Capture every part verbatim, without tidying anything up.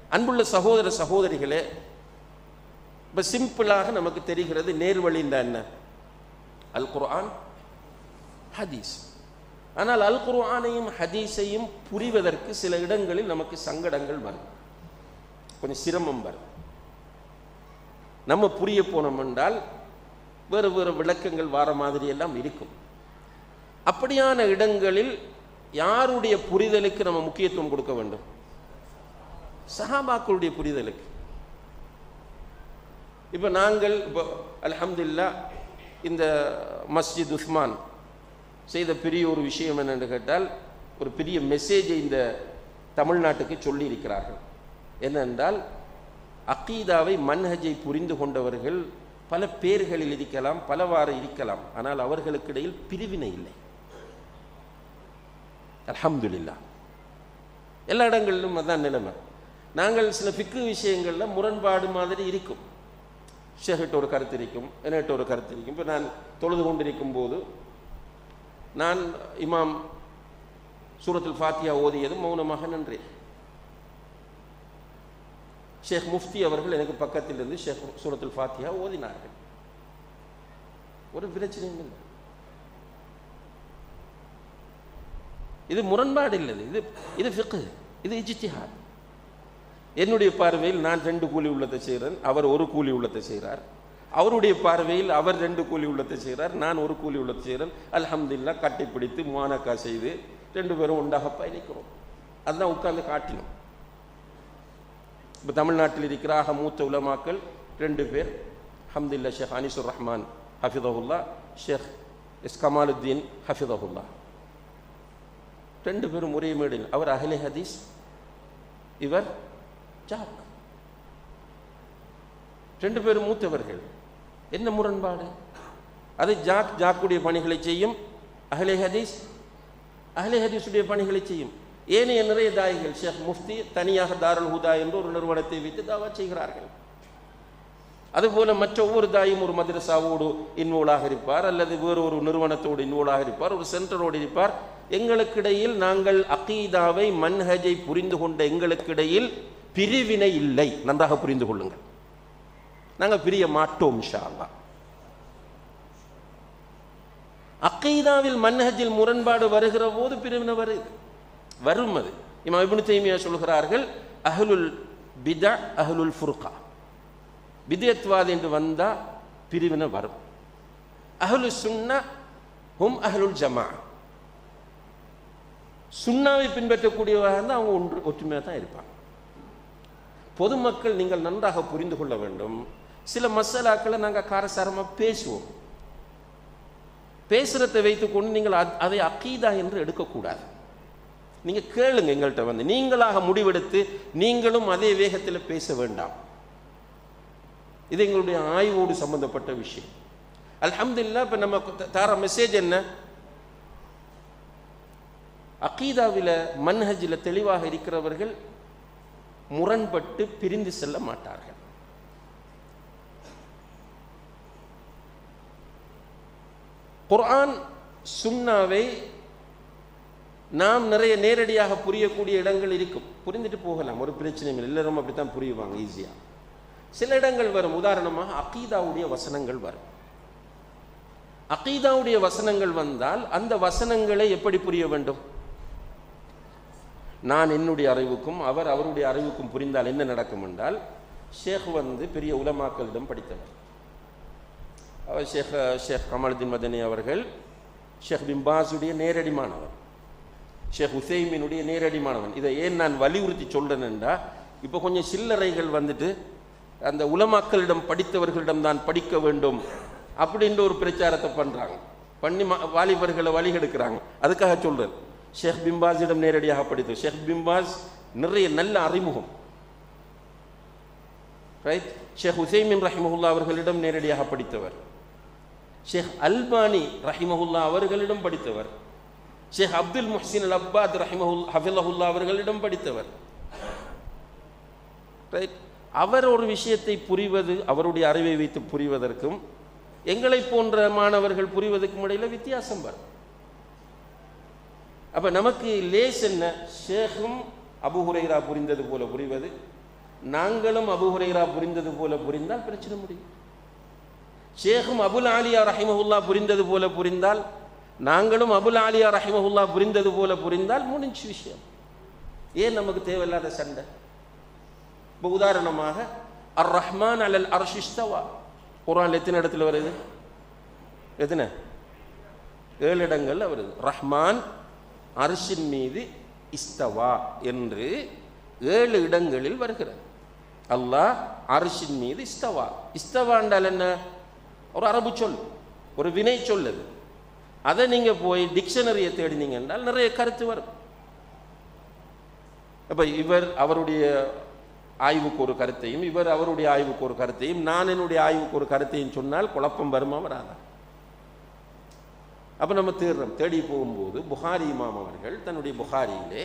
அன்புள்ள சகோதர சகோதரிகளே, இப்போ சிம்பிளாக நமக்கு தெரிகிறது நேர்வழின்னா என்ன? அல் குர்ஆன், ஹதீஸ். ஆனால் அல் குர்ஆனையும் ஹதீஸையும் புரிவதற்கு சில இடங்களில் நமக்கு சங்கடங்கள் வரும், கொஞ்சம் சிரமம் வரும். நம்ம புரிய போனோம் என்றால் வேறு வேறு விளக்கங்கள் வார மாதிரி எல்லாம் இருக்கும். அப்படியான இடங்களில் யாருடைய புரிதலுக்கு நம்ம முக்கியத்துவம் கொடுக்க வேண்டும்? சஹாபாக்களுடைய புரிதலுக்கு. இப்போ நாங்கள் இப்போ அல்ஹம்துலில்லாஹ் இந்த மஸ்ஜித் உஸ்மான் செய்த பெரிய ஒரு விஷயம் என்னென்று கேட்டால், ஒரு பெரிய மெசேஜை இந்த தமிழ்நாட்டுக்கு சொல்லி இருக்கிறார்கள். என்னென்றால், அகீதாவை மன்ஹஜை புரிந்து கொண்டவர்கள் பல பேர்களில் இருக்கலாம், பலவாறு இருக்கலாம், ஆனால் அவர்களுக்கு இடையில் பிரிவினை இல்லை. அல்ஹம்துலில்லாஹ் எல்லா இடங்களிலும் அதான் நிலைமை. நாங்கள் சில ஃபிக்ஹ் விஷயங்களில் முரண்பாடு மாதிரி இருக்கும். ஷேகிட்ட ஒரு கருத்து இருக்கும், என்கிட்ட ஒரு கருத்து இருக்கும். இப்போ நான் தொழுது கொண்டிருக்கும் போது நான் இமாம் சூரத்துல் ஃபாத்தியா ஓதியது மௌனமாக நின்றேன். ஷேக் முஃப்தி அவர்கள் எனக்கு பக்கத்தில் இருந்து ஷேக் சூரத்துல் ஃபாத்தியா ஓதினார்கள். ஒரு பிரச்சனையும் இல்லை. இது முரண்பாடு இல்லை, இது இது ஃபிக்ஹ், இது இஜ்திஹாத். என்னுடைய பார்வையில் நான் ரெண்டு கூலி உள்ளத்தை செய்கிறேன், அவர் ஒரு கூலி உள்ளத்தை செய்கிறார். அவருடைய பார்வையில் அவர் ரெண்டு கூலி உள்ளத்தை செய்கிறார், நான் ஒரு கூலி உள்ளத்தை செய்கிறேன். அல்ஹம்துலில்லாஹ் கட்டிப்பிடித்து முஆனகா செய்து ரெண்டு பேரும் ஒன்றாக பயணிக்கிறோம். அதுதான் உட்கார்ந்து காட்டினோம். இப்போ தமிழ்நாட்டில் இருக்கிற ஆக மூத்த உலமாக்கள் ரெண்டு பேர், அல்ஹம்துலில்லாஹ் ஷேக் அனிசுர் ரஹ்மான் ஹஃபிதஹுல்லா, ஷேக் எஸ் கமாலுத்தீன் ஹஃபிதஹுல்லா, ரெண்டு பேரும் ஒரே மேடையில். அவர் அஹ்லே ஹதீஸ், இவர் ஜாக். ரெண்டு பேரும் மூத்தவர்கள். என்ன முரண்பாடு? அது ஜாக் ஜாக்குடைய பணிகளை செய்யும், அஹ்லே ஹதீஸ் அஹ்லே ஹதீஸுடைய பணிகளை செய்யும். ஏனைய நிறைய தாயிகள், ஷேக் முஃப்தி தனியாக தாருல் ஹுதா என்று ஒரு நிறுவனத்தை வைத்து தாவா செய்கிறார்கள். அதுபோல மற்ற ஒவ்வொரு தாயும் ஒரு மதரசாவோடு இன்வோலாக இருப்பார், அல்லது வேறு ஒரு நிறுவனத்தோடு இன்வோலாக இருப்பார், ஒரு சென்டரோடு இருப்பார். எங்களுக்கிடையில் நாங்கள் அகீதாவை மன்ஹஜை புரிந்து கொண்ட எங்களுக்கிடையில் பிரிவினை இல்லை. நன்றாக புரிந்து கொள்ளுங்கள், நாங்கள் பிரிய மாட்டோம் இன்ஷா அல்லாஹ். அகீதாவில் மன்ஹஜில் முரண்பாடு வருகிற போது பிரிவினை வருது, வரும். அது இமாம் இப்னு தைமியா சொல்கிறார்கள், அஹ்லுல் பிதா அஹ்லுல் ஃபுர்கா. பிதத்வாத் என்று வந்தா பிரிவினை வரும். அஹ்லு சுன்னா ஹும் அஹ்லுல் ஜமா. சுன்னாவை பின்பற்றக்கூடியவராக இருந்தால் அவங்க ஒன்று ஒற்றுமையாக தான் இருப்பாங்க. பொதுமக்கள் நீங்கள் நன்றாக புரிந்து கொள்ள வேண்டும், சில மசாலாக்களை நாங்கள் காரசாரமாக பேசுவோம். பேசுறதை வைத்துக்கொண்டு நீங்கள் அதை அகீதா என்று எடுக்கக்கூடாது. நீங்கள் கேளுங்க, எங்கள்கிட்ட வந்து நீங்களாக முடிவெடுத்து நீங்களும் அதே வேகத்தில் பேச வேண்டாம். இது எங்களுடைய ஆய்வோடு சம்பந்தப்பட்ட விஷயம். அல்ஹம்துலில்லாஹ் இப்போ நம்ம தார மெசேஜ் என்ன? அகீதாவில் மன்ஹஜில் தெளிவாக இருக்கிறவர்கள் முரண்பட்டு பிரிந்து செல்ல மாட்டார்கள். குர்ஆன் சுன்னாவை நாம் நிறைய நேரடியாக புரியக்கூடிய இடங்கள் இருக்கும், புரிந்துட்டு போகலாம், ஒரு பிரச்சனையும் இல்லை. எல்லாரும் அப்படித்தான் புரியுவாங்க ஈஸியாக. சில இடங்கள் வரும், உதாரணமாக அகீதாவுடைய வசனங்கள் வரும். அகீதாவுடைய வசனங்கள் வந்தால் அந்த வசனங்களை எப்படி புரிய வேண்டும்? நான் என்னுடைய அறிவுக்கும் அவர் அவருடைய அறிவுக்கும் புரிந்தால் என்ன நடக்கும் என்றால், ஷேக் வந்து பெரிய உலமாக்களிடம் படித்தவர். அவர் ஷேக் ஷேக் கமாலுத்தீன் மதனி அவர்கள் ஷேக் பின் பாஸுடைய நேரடி மாணவர், ஷேக் உசைமினுடைய நேரடி மாணவன். இதை ஏன் நான் வலியுறுத்தி சொல்றேன்டா, இப்போ கொஞ்சம் சில்லறைகள் வந்துட்டு அந்த உலமாக்களிடம் படித்தவர்களிடம் தான் படிக்க வேண்டும் அப்படின்ற ஒரு பிரச்சாரத்தை பண்றாங்க, பண்ணி வாலிபர்களை வழி எடுக்கிறாங்க. அதுக்காக சொல்றேன், ஷேக் பின் பாஸிடம் நேரடியாக படித்தவர். ஷேக் பின் பாஸ் நிறைய நல்ல அறிமுகம், ரைட். ஷேக் உசைமின் ரஹிமஹுல்லா அவர்களிடம் நேரடியாக படித்தவர். ஷேக் அல்பானி ரஹிமஹுல்லா அவர்களிடம் படித்தவர். ஷேக் அப்துல் முஹ்சின் அல் அப்பாத் ரஹிமஹுல்லா ஹஃபிலஹுல்லா அவர்களிடம் படித்தவர், ரைட். அவர் ஒரு விஷயத்தை புரிவது, அவருடைய அறிவை வைத்து புரிவதற்கும் எங்களை போன்ற மாணவர்கள் புரிவதற்கும் இடையில வித்தியாசம் வரும். அப்ப நமக்கு லேஸ் என்ன? ஷேக்கும் அபூ ஹுரைரா புரிந்தது போல புரிவது, நாங்களும் அபூ ஹுரைரா புரிந்தது போல புரிந்தால் பிரச்சனை முடியும். ஷேகும் அபுல் ஆலியா ரஹிமஹுல்லா புரிந்தது போல புரிந்தால், நாங்களும் அபுல் ஆலியா ரஹிமஹுல்லா புரிந்தது போல புரிந்தால் முடிஞ்ச விஷயம். ஏன் நமக்கு தேவையில்லாத சண்டை? இப்போ உதாரணமாக அர் ரஹ்மான் அலல் அர்ஷ் இஸ்தவா, குர்ஆன்ல எத்தனை இடத்துல வருது? எத்தனை? ஏழு இடங்கள்ல வருது. ரஹ்மான் அர்ஷின் மீது இஸ்தவா என்று ஏழு இடங்களில் வருகிறது. அல்லாஹ் அர்ஷின் மீது இஸ்தவா. இஸ்தவா என்றால் என்ன? ஒரு அரபு சொல், ஒரு வினை சொல்லது. அதை நீங்க போய் டிக்ஷனரியை தேடினீங்க என்றால் நிறைய கருத்து வரும். அப்ப இவர் அவருடைய ஆய்வுக்கு ஒரு கருத்தையும், இவர் அவருடைய ஆய்வுக்கு ஒரு கருத்தையும், நான் என்னுடைய ஆய்வுக்கு ஒரு கருத்தையும் சொன்னால் குழப்பம் வருமா வராதா? அப்ப நம்ம தேடுறோம். தேடி போகும்போது புகாரி இமாம் அவர்கள் தன்னுடைய புகாரியிலே,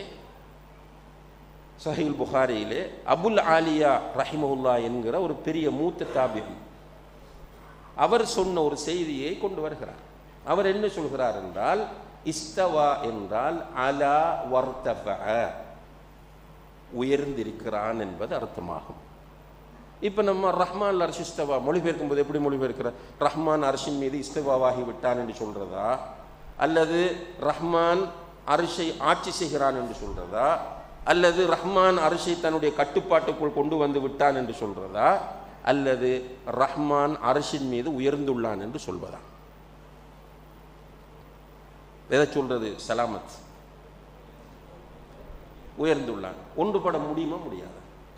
சஹீல் புகாரியிலே அபுல் ஆலியா ரஹிமஹுல்லா என்கிற ஒரு பெரிய மூத்த தாபிஈ அவர் சொன்ன ஒரு செய்தியை கொண்டு வருகிறார். அவர் என்ன சொல்கிறார் என்றால், இஸ்தவா என்றால் அலா வர்தஃபஅ, உயர்ந்திருக்கிறான் என்பது அர்த்தமாகும். இப்போ நம்ம ரஹ்மான் அர்ஷ் இஸ்தவா மொழிபெயர்க்கும் போது எப்படி மொழிபெயர்க்கிறார்? ரஹ்மான் அர்ஷின் மீது இஸ்தவாவாகி விட்டான் என்று சொல்றதா, அல்லது ரஹ்மான் அர்ஷை ஆட்சி செய்கிறான் என்று சொல்றதா, அல்லது ரஹ்மான் அர்ஷை தன்னுடைய கட்டுப்பாட்டுக்குள் கொண்டு வந்து விட்டான் என்று சொல்றதா, அல்லது ரஹ்மான் அர்ஷின் மீது உயர்ந்துள்ளான் என்று சொல்வதா? எதை சொல்றது? சலாமத், உயர்ந்துள்ளான். ஒன்றுபட முடியுமா? முடியாது.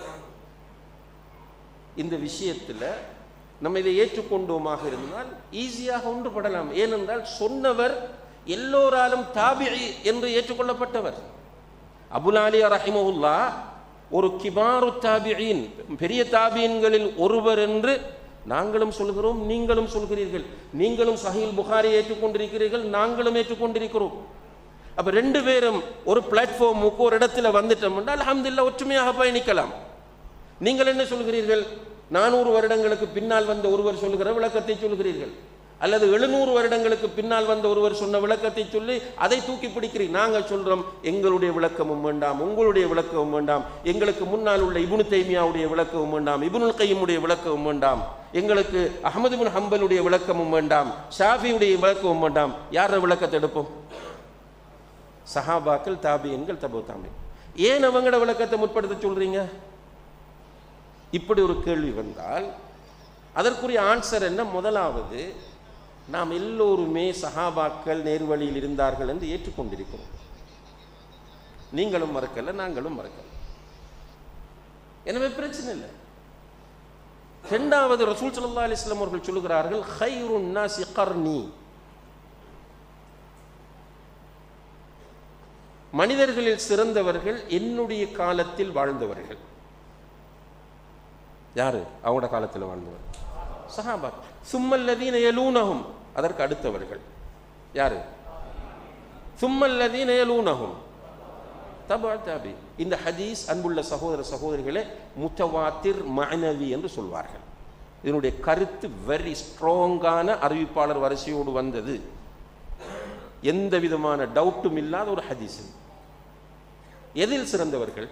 இந்த விஷயத்தில் நம்ம இதை ஏற்றுக்கொண்டோமாக இருந்தால் ஈஸியாக ஒன்றுபடலாம். ஏனென்றால் சொன்னவர் எல்லோராலும் தாபிஈ என்று ஏற்றுக்கொள்ளப்பட்டவர். அபுல் ஆலியா ரஹிமஹுல்லா ஒரு கிபாரு தாபிஈன், பெரிய தாபியன்களில் ஒருவர் என்று நாங்களும் சொல்கிறோம், நீங்களும் சொல்கிறீர்கள். நீங்களும் சஹீல் புகாரியை ஏற்றுக்கொண்டிருக்கிறீர்கள், நாங்களும் ஏற்றுக்கொண்டிருக்கிறோம். அப்ப ரெண்டு பேரும் ஒரு பிளாட்ஃபார்முக்கு ஒரு இடத்துல வந்துட்டோம் என்றால் அல்ஹம்துலில்லாஹ் ஒற்றுமையாக பயணிக்கலாம். நீங்கள் என்ன சொல்கிறீர்கள்? நானூறு வருடங்களுக்கு பின்னால் வந்த ஒருவர் சொல்கிற விளக்கத்தை சொல்கிறீர்கள், அல்லது எழுநூறு வருடங்களுக்கு பின்னால் வந்த ஒருவர் சொன்ன விளக்கத்தை சொல்லி அதை தூக்கி பிடிக்கிறீர்கள். நாங்கள் சொல்றோம், எங்களுடைய விளக்கமும் வேண்டாம், உங்களுடைய விளக்கமும் வேண்டாம், எங்களுக்கு முன்னால் உள்ள இப்னு தைமியாவுடைய விளக்கமும் வேண்டாம், இப்னுல் கையிமுடைய விளக்கமும் வேண்டாம், எங்களுக்கு அஹ்மது பின் ஹம்பலுடைய விளக்கமும் வேண்டாம், ஷாஃபியுடைய விளக்கமும் வேண்டாம். யார விளக்கத்தை எடுப்போம்? சஹாபாக்கள், தாபியன்கள், தபு தாபி. ஏன் அவங்களோட விளக்கத்தை முற்படுத்த சொல்றீங்க? இப்படி ஒரு கேள்வி வந்தால் அதற்குரிய ஆன்சர் என்ன? முதலாவது, நாம் எல்லோருமே சஹாபாக்கள் நேர்வழியில் இருந்தார்கள் என்று ஏற்றுக்கொண்டிருக்கிறோம். நீங்களும் மறக்கல, நாங்களும் மறக்கல, எனவே பிரச்சனை இல்லை. இரண்டாவது, ரசூல் ஸல்லல்லாஹு அலைஹி வஸல்லம் அவர்கள் சொல்கிறார்கள், கைருன் நாஸி கர்னி, மனிதர்களில் சிறந்தவர்கள் என்னுடைய காலத்தில் வாழ்ந்தவர்கள். யாரு? அவங்களோட காலத்தில் வாழ்ந்தவர் சஹாபா. சும்மல்லதீன யலூனஹும், அதற்கு அடுத்தவர்கள் யாரு? சும்மல்லதீன யலூனஹும் தபா தாபி. இந்த ஹதீஸ் அன்புள்ள சகோதர சகோதரிகளே முத்தவாத்திர் மஅனவி என்று சொல்வார்கள். இதனுடைய கருத்து வெரி ஸ்ட்ராங்கான அறிவிப்பாளர் வரிசையோடு வந்தது, எந்த விதமான டவுட்டும் இல்லாத ஒரு ஹதீஸ். எதில் சிறந்தவர்கள்?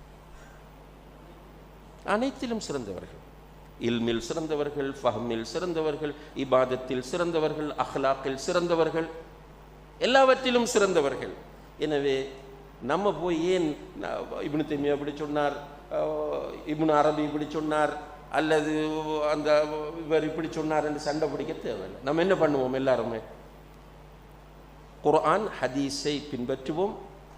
அனைத்திலும் சிறந்தவர்கள். இல்மில் சிறந்தவர்கள், ஃபஹ்மில் சிறந்தவர்கள், இபாதத்தில் சிறந்தவர்கள், அஹ்லாக்கில் சிறந்தவர்கள், எல்லாவற்றிலும் சிறந்தவர்கள். எனவே நம்ம போய் ஏன் இப்னு தைமியா இப்படி சொன்னார், இப்னு அரபி இப்படி சொன்னார், அல்லது அந்த இவர் இப்படி சொன்னார் என்று சண்டை பிடிக்க தேவையில்லை. நம்ம என்ன பண்ணுவோம்? எல்லாருமே குர்ஆன் ஹதீஸை பின்பற்றுவோம்.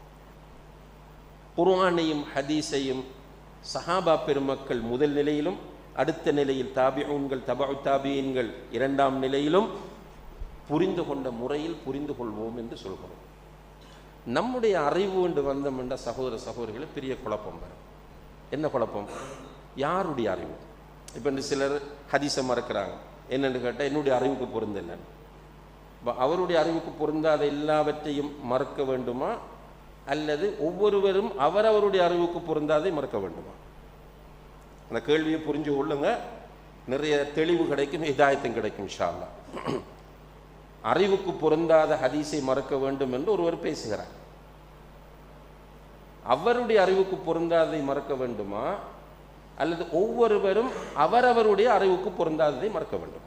குர்ஆனையும் ஹதீஸையும் சஹாபா பெருமக்கள் முதல் நிலையிலும், அடுத்த நிலையில் தாபிஊன்கள், தபஉ தாபியீன்கள் இரண்டாம் நிலையிலும் புரிந்து கொண்ட முறையில் புரிந்து கொள்வோம் என்று சொல்கிறோம். நம்முடைய அறிவு என்று வந்தோம் என்ற சகோதர சகோதரிகளை பெரிய குழப்பம் வரும். என்ன குழப்பம்? யாருடைய அறிவு? இப்போ இந்த சிலர் ஹதீஸை மறக்கிறாங்க. என்னென்னு கேட்டால் என்னுடைய அறிவுக்கு பொருந்தல. இப்போ அவருடைய அறிவுக்கு பொருந்தாத எல்லாவற்றையும் மறக்க வேண்டுமா, அல்லது ஒவ்வொருவரும் அவரவருடைய அறிவுக்கு பொருந்தாதை மறக்க வேண்டுமா? அந்த கேள்வியை புரிஞ்சு கொள்ளுங்க, நிறைய தெளிவு கிடைக்கும், ஹிதாயத்தும் கிடைக்கும் இன்ஷா அல்லாஹ். அறிவுக்கு பொருந்தாத ஹதீஸை மறக்க வேண்டும் என்று ஒருவர் பேசுகிறார். அவருடைய அறிவுக்கு பொருந்தாதை மறக்க வேண்டுமா, அல்லது ஒவ்வொருவரும் அவரவருடைய அறிவுக்கு பொருந்தாததை மறக்க வேண்டும்?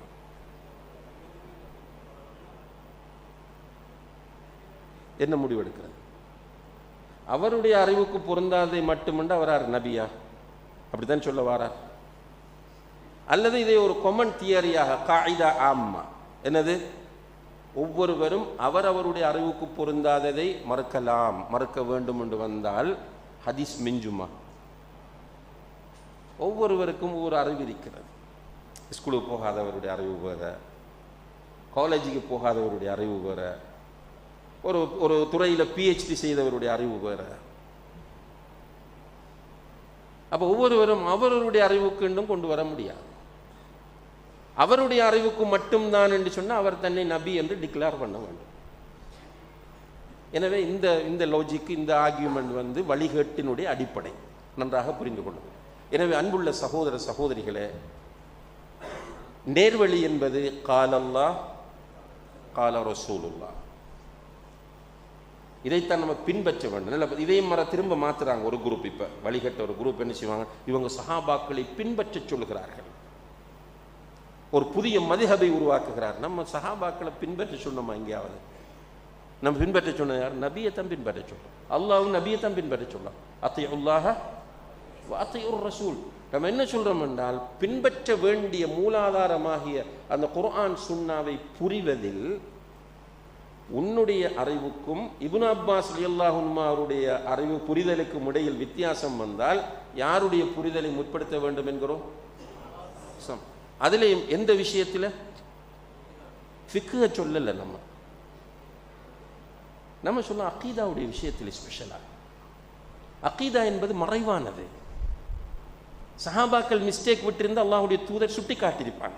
என்ன முடிவெடுக்கிறது? அவருடைய அறிவுக்கு பொருந்தாததை மட்டுமன்று அவரார் நபியா? அப்படித்தான் சொல்ல வாரார்? அல்லது இதை ஒரு கொமன் தியரியாக காயிதா ஆம்மா, என்னது, ஒவ்வொருவரும் அவரவருடைய அறிவுக்கு பொருந்தாததை மறுக்கலாம், மறுக்க வேண்டும் என்று வந்தால் ஹதீஸ் மிஞ்சுமா? ஒவ்வொருவருக்கும் ஒவ்வொரு அறிவு இருக்கிறது. ஸ்கூலுக்கு போகாதவருடைய அறிவு வேற, காலேஜுக்கு போகாதவருடைய அறிவு வேற, ஒரு ஒரு துறையில் பிஹெச்டி செய்தவருடைய அறிவு வேற. அப்போ ஒவ்வொருவரும் அவருடைய அறிவுக்கு என்றும் கொண்டு வர முடியாது. அவருடைய அறிவுக்கு மட்டும்தான் என்று சொன்னால் அவர் தன்னை நபி என்று டிக்ளேர் பண்ண வேண்டும். எனவே இந்த இந்த லாஜிக்கு, இந்த ஆர்கியூமெண்ட் வந்து வழிகேட்டினுடைய அடிப்படை, நன்றாக புரிந்து கொள்ளுங்கள். எனவே அன்புள்ள சகோதர சகோதரிகளே, நேர்வழி என்பது காலல்லாஹ் கால ரசூலுல்லாஹ், இதைத்தான் நம்ம பின்பற்ற வேண்டும். இதையும் மற திரும்ப மாத்துறாங்க ஒரு குரூப். இப்போ வழிகட்ட ஒரு குரூப் என்ன செய்வாங்க, இவங்க சஹாபாக்களை பின்பற்ற சொல்லுகிறார்கள், ஒரு புதிய மதுஹபை உருவாக்குகிறார். நம்ம சஹாபாக்களை பின்பற்ற சொன்னோமா? எங்கேயாவது நம்ம பின்பற்ற சொன்ன யார்? நபியைத்தான் பின்பற்ற சொல்றோம். அல்லாஹ்வும் நபியைத்தான் பின்பற்ற சொல்லலாம். அத்தியுல்லாஹ வ அத்தியுர் ரசூல். நம்ம என்ன சொல்றோம் என்றால், பின்பற்ற வேண்டிய மூலாதாரமாகிய அந்த குர்ஆன் சுன்னாவை புரிவதில் உன்னுடைய அறிவுக்கும் இப்னு அப்பாஸ் ரலியல்லாஹு அன்ஹு அவருடைய அறிவு புரிதலுக்கும் இடையில் வித்தியாசம் வந்தால் யாருடைய புரிதலை முற்படுத்த வேண்டும் என்கிறோம்? அதிலே எந்த விஷயத்தில் ஃபிக்ஹ சொல்லல, நம்ம நம்ம சொல்ல அகீதாவுடைய விஷயத்தில் ஸ்பெஷலா. அகீதா என்பது மறைவானது. சஹாபாக்கள் மிஸ்டேக் விட்டிருந்து அல்லாஹ்வுடைய தூதர் சுட்டி காட்டியிருப்பாங்க.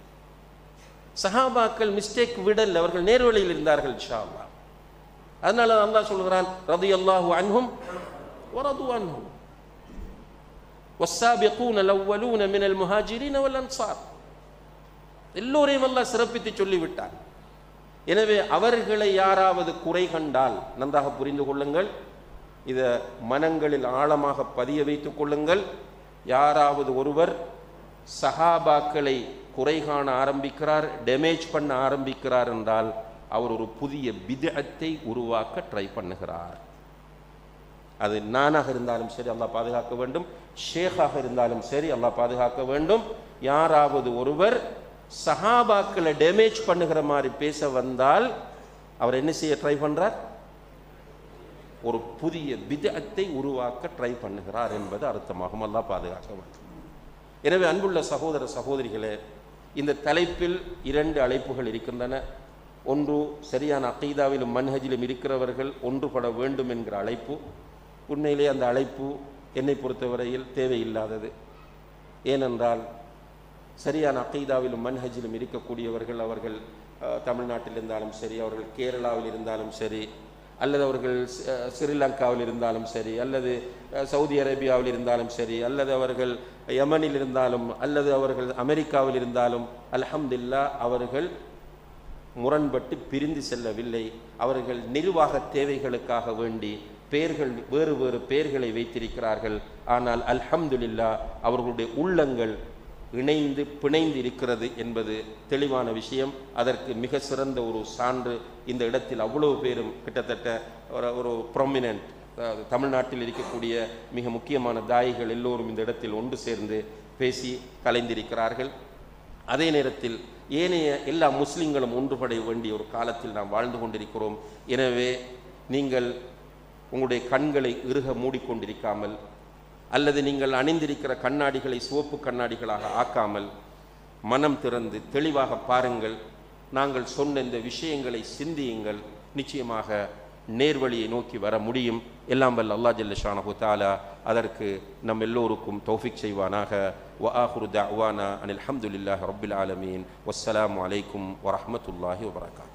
சஹாபாக்கள் மிஸ்டேக் விடல், அவர்கள் நேர்வழியில் இருந்தார்கள் இன்ஷா அல்லாஹ். அதனால அல்லாஹ் சொல்கிறான், ரலியல்லாஹு அன்ஹும் வ ரது அன்ஹும் வஸ்ஸாபிகூன அல்-அவ்வலூன மினல் முஹாஜிரீன வல் அன்சார். எல்லோரையும் அல்லாஹ் சிறப்பித்து சொல்லிவிட்டார். எனவே அவர்களை யாராவது குறை கண்டால் நன்றாக புரிந்து கொள்ளுங்கள், இதை மனங்களில் ஆழமாக பதிய வைத்துக் கொள்ளுங்கள். யாராவது ஒருவர் சஹாபாக்களை குறை காண ஆரம்பிக்கிறார், டேமேஜ் பண்ண ஆரம்பிக்கிறார் என்றால் அவர் ஒரு புதிய பித்அத்தை உருவாக்க ட்ரை பண்ணுகிறார். அது நானாக இருந்தாலும் சரி அல்லாஹ் பாதுகாக்க வேண்டும், ஷேக்காக இருந்தாலும் சரி அல்லாஹ் பாதுகாக்க வேண்டும். யாராவது ஒருவர் சஹாபாக்களை டேமேஜ் பண்ணுகிற மாதிரி பேச வந்தால் அவர் என்ன செய்ய ட்ரை பண்றார்? ஒரு புதிய பித்அத்தை உருவாக்க ட்ரை பண்ணுகிறார் என்பது அர்த்தமாகும். அல்லாஹ் பாதுகாக்க வேண்டும். எனவே அன்புள்ள சகோதர சகோதரிகளே, இந்த தலைப்பில் இரண்டு அழைப்புகள் இருக்கின்றன. ஒன்று, சரியான அகீதாவிலும் மன்ஹஜிலும் இருக்கிறவர்கள் ஒன்றுபட வேண்டும் என்கிற அழைப்பு. உண்மையிலே அந்த அழைப்பு என்னை பொறுத்தவரையில் தேவையில்லாதது. ஏனென்றால் சரியான அகீதாவிலும் மன்ஹஜிலும் இருக்கக்கூடியவர்கள், அவர்கள் தமிழ்நாட்டில் இருந்தாலும் சரி, அவர்கள் கேரளாவில் இருந்தாலும் சரி, அல்லது அவர்கள் ஸ்ரீலங்காவில் இருந்தாலும் சரி, அல்லது சவுதி அரேபியாவில் இருந்தாலும் சரி, அல்லது அவர்கள் யமனில் இருந்தாலும், அல்லது அவர்கள் அமெரிக்காவில் இருந்தாலும், அல்ஹம்துலில்லாஹ் அவர்கள் முரண்பட்டு பிரிந்து செல்லவில்லை. அவர்கள் நிர்வாக தேவைகளுக்காக வேண்டி பெயர்கள் வேறு வேறு பெயர்களை வைத்திருக்கிறார்கள். ஆனால் அல்ஹம்துலில்லாஹ் அவர்களுடைய உள்ளங்கள் இணைந்து பிணைந்து இருக்கிறது என்பது தெளிவான விஷயம். அதற்கு மிக சிறந்த ஒரு சான்று இந்த இடத்தில் அவ்வளவு பேரும், கிட்டத்தட்ட ஒரு ஒரு ப்ரொமினன்ட் தமிழ்நாட்டில் இருக்கக்கூடிய மிக முக்கியமான தாயிகள் எல்லோரும் இந்த இடத்தில் ஒன்று சேர்ந்து பேசி கலைந்திருக்கிறார்கள். அதே நேரத்தில் ஏனைய எல்லா முஸ்லிம்களும் ஒன்றுபட வேண்டிய ஒரு காலத்தில் நாம் வாழ்ந்து கொண்டிருக்கிறோம். எனவே நீங்கள் உங்களுடைய கண்களை இறுக மூடிக்கொண்டிருக்காமல், அல்லது நீங்கள் அணிந்திருக்கிற கண்ணாடிகளை சிவப்பு கண்ணாடிகளாக ஆக்காமல் மனம் திறந்து தெளிவாக பாருங்கள். நாங்கள் சொன்ன இந்த விஷயங்களை சிந்தியுங்கள். நிச்சயமாக நேர்வழியை நோக்கி வர முடியும். எல்லாம் வல்ல அல்லாஹ் ஜல்ல ஷானஹு தஆலா அதற்கு நம் எல்லோருக்கும் தௌஃபீக் செய்வானாக. வ ஆஹிரு தஅவானா அனில் ஹம்துலில்லாஹி ரப்பில் ஆலமீன். வஸ்ஸலாமு அலைக்கும் வரஹ்மத்துல்லாஹி வபரகாத்துஹு.